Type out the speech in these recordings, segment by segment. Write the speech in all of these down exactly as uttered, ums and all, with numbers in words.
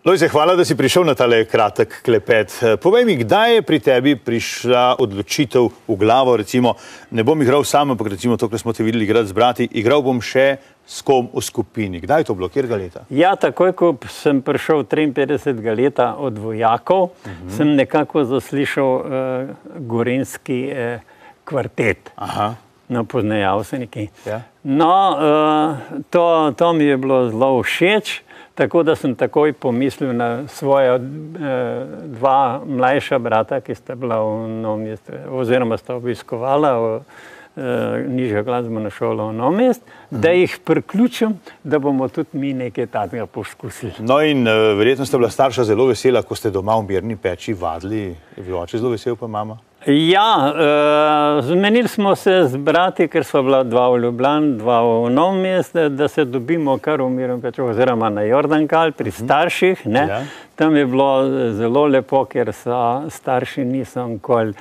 Lojze, hvala, da si prišel na tale kratek klepet. Povej mi, kdaj je pri tebi prišla odločitev v glavo, recimo, ne bom igral sam, ampak recimo to, kar smo te videli igrati z brati, igral bom še s kom v skupini. Kdaj je to bilo? Kjerga leta? Ja, takoj, ko sem prišel triinpetdesetega leta od vojakov, uh-huh. sem nekako zaslišal uh, gorenjski uh, kvartet. Aha. No, poznajal se nekaj. Ja. No, uh, to, to mi je bilo zelo všeč. Tako da sem takoj pomislil na svoja eh, dva mlajša brata, ki sta bila v Novem mestu, oziroma sta obiskovala v eh, nižjo glasbeno šolo v Novem mestu, mm. da jih priključim, da bomo tudi mi nekaj takega poskusili. No in eh, verjetno sta bila starša zelo vesela, ko ste doma v mirni peči vadili. Je bil oče zelo vesel, pa mama? Ja, uh, zmenili smo se z brati, ker sva bila dva v Ljubljani, dva v Novem mestu, da se dobimo kar v mirnem peču, oziroma na Jordankal pri starših. Ne? Ja. Tam je bilo zelo lepo, ker so starši niso nikoli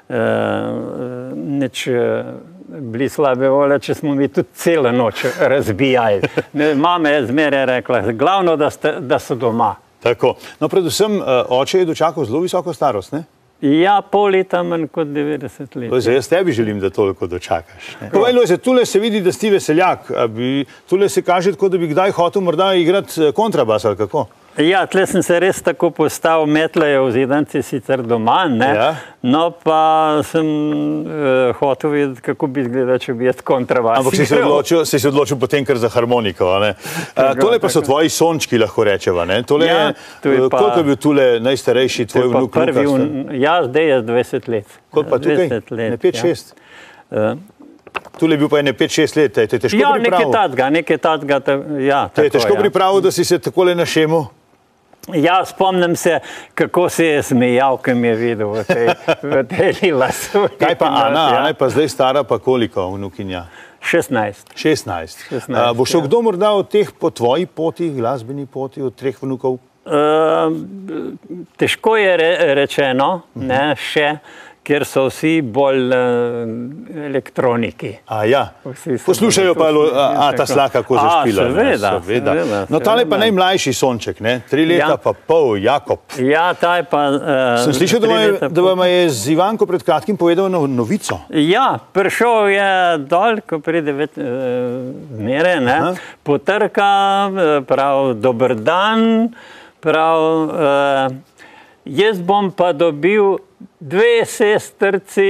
uh, nič bili slabe volje, če smo mi tudi celo noč razbijali. Mama je zmeraj rekla, glavno, da, ste, da so doma. Tako. No, predvsem uh, oče je dočakal zelo visoko starost, ne? Ja, pol leta manj kot devetdeset let. Lojze, jaz tebi želim, da toliko dočakaš. Povej, Lojze, tule se vidi, da si veseljak. Bi, tule se kaže tako, da bi kdaj hotel morda igrati kontrabas, ali kako? Ja, tle sem se res tako postavil, metleje v zidanci sicer doma, ne? Ja. No, pa sem uh, hotel videti, kako bi izgledal, če bi jaz kontrabas. Ampak si se odločil, si se odločil potem kar za harmoniko, ne? Uh, tole pa so tvoji sončki, lahko rečeva, ne? Tole ja, je, uh, pa, koliko je bil tule najstarejši tvoj vnuk? Prvi, ja, zdaj je dvajset let. Koliko pa tukaj? Ne pet šest? Ja. Uh, Tule je bil pa ene pet šest let, te je težko ja, pripravil? Ja, nekaj tadga, nekaj tadga, ja. Te je težko ja. pripravil, da si se takole našemil? Ja, spomnim se, kako se je smejal, ko mi je videl v tej, v tej lila svoji. Kaj pa Ana? Ja. Ana je pa zdaj stara pa koliko, vnukinja? šestnajst. šestnajst. šestnajst. Bo šel ja. kdo morda od teh po tvoji poti, glasbeni poti, od treh vnukov? Uh, težko je re, rečeno, uh-huh. ne, še, ker so vsi bolj uh, elektroniki. A ja, poslušajo pa a, a, ta slaka, kako zašpila. A, seveda, seveda. seveda. No, tale pa najmlajši sonček, ne? Tri leta ja. pa pol, Jakob. Ja, ta je pa... Uh, Sem slišal, da, je, da vam je z Ivanko pred kratkim povedal no, novico. Ja, prišel je dol, ko pride več uh, mere, ne? Potrka, prav dober dan, prav uh, jaz bom pa dobil dve sestrci,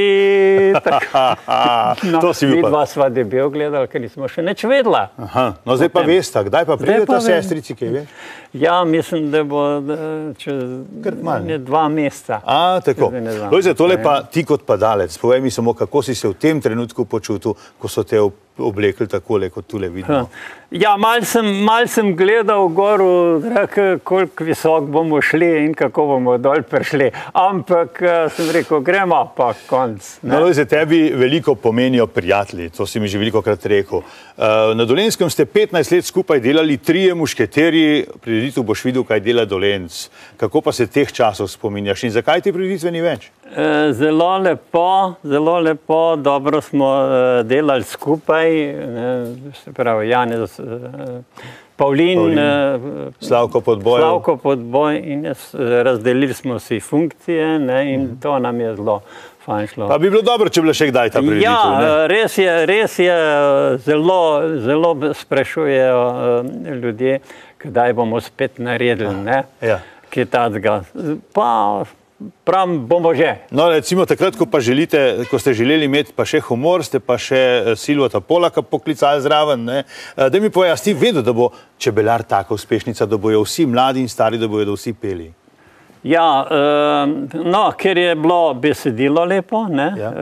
tako. No, to si bil pa. Mi dva sva debel gledali, ker nismo še nič vedela. Aha, no zdaj pa vesta, kdaj pa pride ta sestrici, kaj veš? Ja, mislim, da bo čez ne dva meseca. A, tako. Lojze, tole pa ti kot padalec, povej mi samo, kako si se v tem trenutku počutil, ko so te oblekli takole, kot tule vidimo. Ja, mal sem, mal sem gledal goru, koliko visok bomo šli in kako bomo dol prišli. Ampak sem rekel, gremo pa konc. No, Lojze, tebi veliko pomenijo prijatelji, to si mi že veliko krat rekel. Na Dolenjskem ste petnajst let skupaj delali, trije mušketerji, prireditev boš videl, kaj dela Dolenc. Kako pa se teh časov spominjaš in zakaj te prireditve ni več? Zelo lepo, zelo lepo, dobro smo delali skupaj, se pravi Janez, Pavlin, Slavko Podboj. Slavko Podboj in razdelili smo si funkcije, ne, in to nam je zelo fajn šlo. Pa bi bilo dobro, če bila še kdaj ta prireditev, ja, ne? Ja, res je, res je, zelo, zelo sprašujejo ljudje, kdaj bomo spet naredili, ne? Ja. Kaj tacga. Pa prav bomo že. No, recimo takrat, ko pa želite, ko ste želeli imeti pa še humor, ste pa še Silvota Polaka poklicali zraven, ne? Da mi povej, a si vedel, da bo Čebelar taka uspešnica, da bojo vsi mladi in stari, da bojo da vsi peli? Ja, no, ker je bilo besedilo lepo, ne? Ja.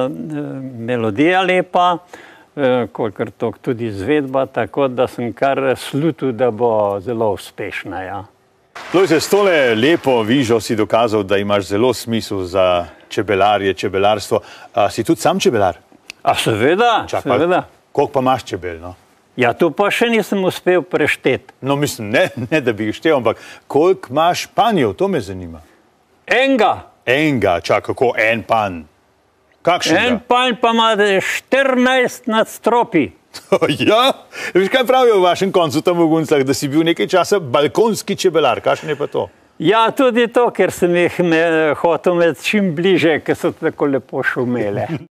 Melodija lepa, kolikor to tudi izvedba, tako da sem kar slutil, da bo zelo uspešna, ja. Lojze, s tole lepo vižo si dokazal, da imaš zelo smisel za čebelarje, čebelarstvo. A, si tudi sam čebelar? A seveda, Čak, seveda. Koliko pa imaš čebel, no? Ja, to pa še nisem uspel prešteti. No, mislim, ne, ne da bi jih štel, ampak koliko imaš panjev, to me zanima. Enga. Enga, čak, kako en pan? Kakšnega? En pan pa ima štirinajst nadstropi. Ja, veš, kaj pravijo v vašem koncu tam v Guncah, da si bil nekaj časa balkonski čebelar, kakšen je pa to? Ja, tudi to, ker sem jih me, hotel imeti čim bliže, ker so tako lepo šumele.